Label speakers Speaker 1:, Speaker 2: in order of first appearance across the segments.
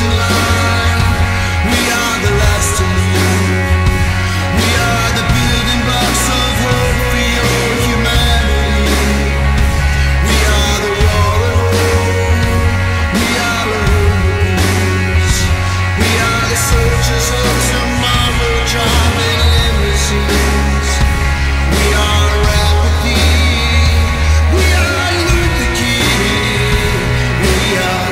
Speaker 1: in line. We are the last to leave. We are the building blocks of hope for your humanity. We are the wall of hope. We are the hope. We are the soldiers of tomorrow, driving limousines. We are apathy. We are Luther King. We are.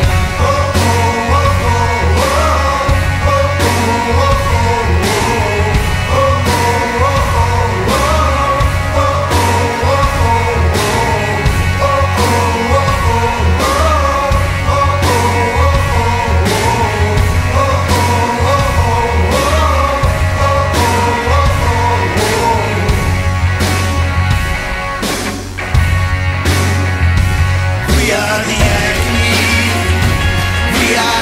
Speaker 1: We are the agony. We are